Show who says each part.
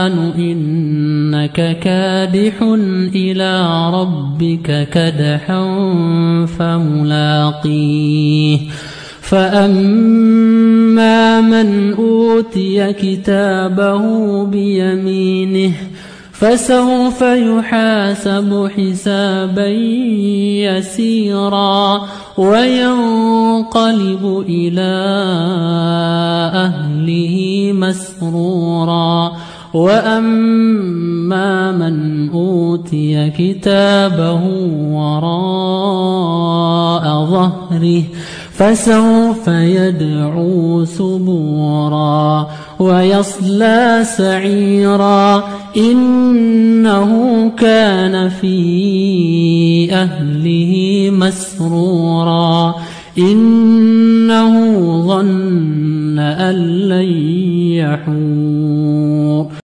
Speaker 1: الإنسان إنك كادح إلى ربك كدحا فملاقيه فأما من أوتي كتابه بيمينه فسوف يحاسب حسابا يسيرا وينقلب إلى أهله مسرورا وأما من أوتي كتابه وراء ظهره فسوف يدعو ثبورا ويصلى سعيرا إنه كان في أهله مسرورا إنه ظن أن لن يحور